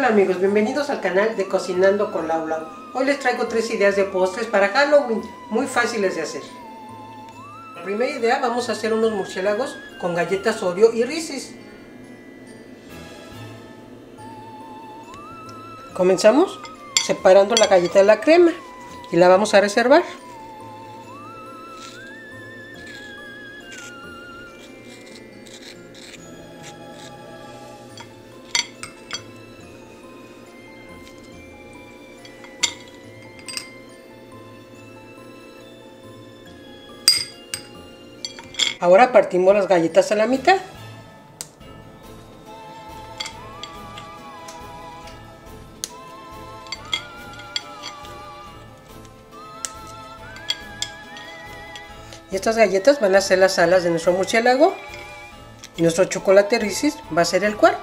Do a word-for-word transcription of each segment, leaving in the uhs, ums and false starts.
amigos, bienvenidos al canal de Cocinando con Lau Lau. Hoy les traigo tres ideas de postres para Halloween, muy fáciles de hacer. La primera idea, vamos a hacer unos murciélagos con galletas Oreo y Reese's. Comenzamos separando la galleta de la crema y la vamos a reservar. Ahora partimos las galletas a la mitad. Y estas galletas van a ser las alas de nuestro murciélago. Y nuestro chocolate Reese's va a ser el cuerpo.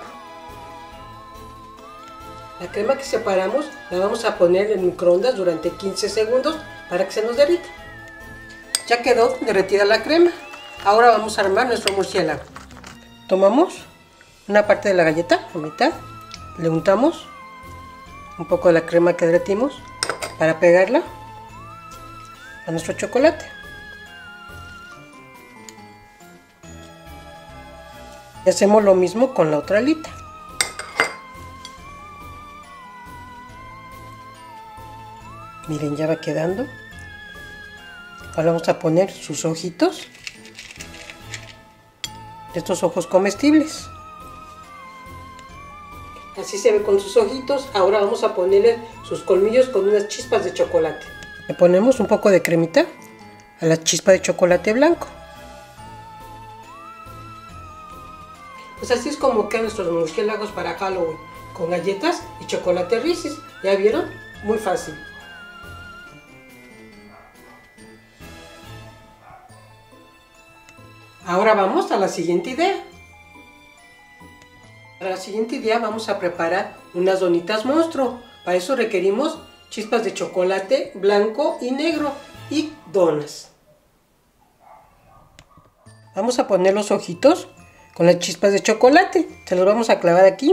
La crema que separamos la vamos a poner en microondas durante quince segundos para que se nos derrita. Ya quedó derretida la crema. Ahora vamos a armar nuestro murciélago. Tomamos una parte de la galleta, la mitad, le untamos un poco de la crema que derretimos para pegarla a nuestro chocolate. Y hacemos lo mismo con la otra alita. Miren, ya va quedando. Ahora vamos a poner sus ojitos. Estos ojos comestibles. Así se ve con sus ojitos. Ahora vamos a ponerle sus colmillos con unas chispas de chocolate. Le ponemos un poco de cremita a la chispa de chocolate blanco. Pues así es como quedan nuestros murciélagos para Halloween, con galletas y chocolate Reese's. ¿Ya vieron? Muy fácil. Ahora vamos a la siguiente idea. Para la siguiente idea vamos a preparar unas donitas monstruo. Para eso requerimos chispas de chocolate blanco y negro y donas. Vamos a poner los ojitos con las chispas de chocolate. Se los vamos a clavar aquí.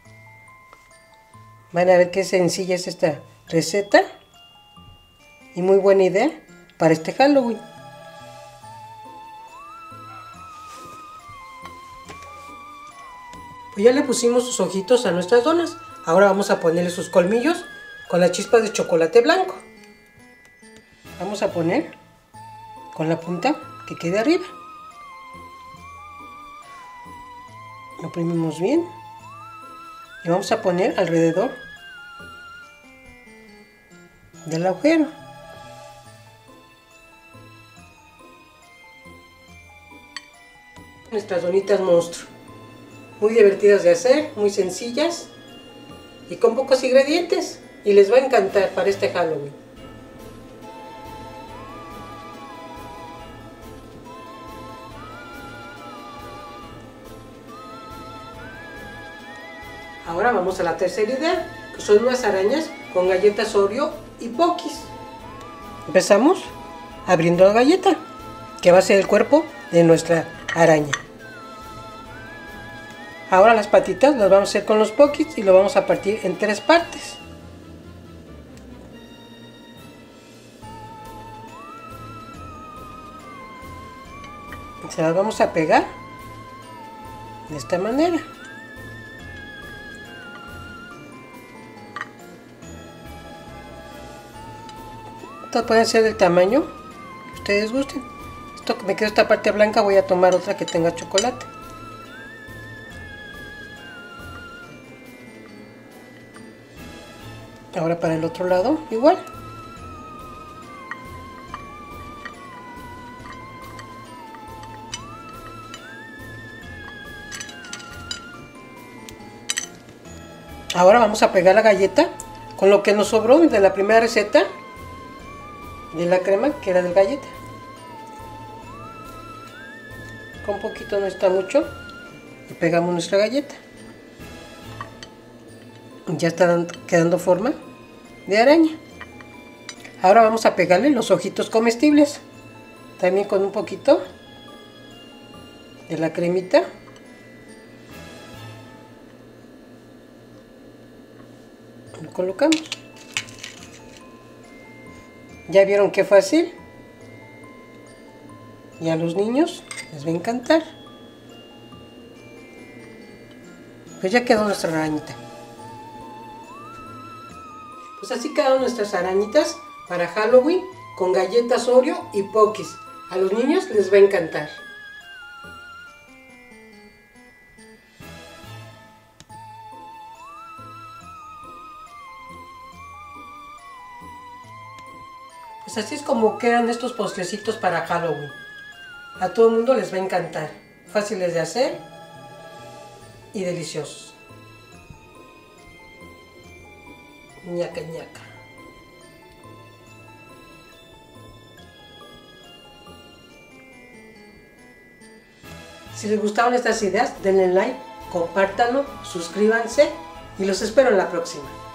Van a ver qué sencilla es esta receta. Y muy buena idea para este Halloween. Pues ya le pusimos sus ojitos a nuestras donas. Ahora vamos a ponerle sus colmillos con las chispas de chocolate blanco. Vamos a poner con la punta que quede arriba. Lo oprimimos bien. Y vamos a poner alrededor del agujero. Nuestras donitas monstruo. Muy divertidas de hacer, muy sencillas y con pocos ingredientes, y les va a encantar para este Halloween. Ahora vamos a la tercera idea, que son unas arañas con galletas Oreo y Pokis. Empezamos abriendo la galleta, que va a ser el cuerpo de nuestra araña. Ahora las patitas las vamos a hacer con los Pokis y lo vamos a partir en tres partes. Se las vamos a pegar de esta manera. Estas pueden ser del tamaño que ustedes gusten. Esto que me quedó esta parte blanca, voy a tomar otra que tenga chocolate. Ahora para el otro lado, igual. Ahora vamos a pegar la galleta con lo que nos sobró de la primera receta de la crema, que era de galleta. Con poquito, no está mucho. Y pegamos nuestra galleta. Ya está quedando forma de araña. Ahora vamos a pegarle los ojitos comestibles, también con un poquito de la cremita. Lo colocamos. ¿Ya vieron qué fácil? Y a los niños les va a encantar. Pues ya quedó nuestra arañita. Pues así quedaron nuestras arañitas para Halloween con galletas Oreo y Pokis. A los niños les va a encantar. Pues así es como quedan estos postrecitos para Halloween. A todo el mundo les va a encantar. Fáciles de hacer y deliciosos. Ñaca, ñaca. Si les gustaron estas ideas, denle like, compártanlo, suscríbanse y los espero en la próxima.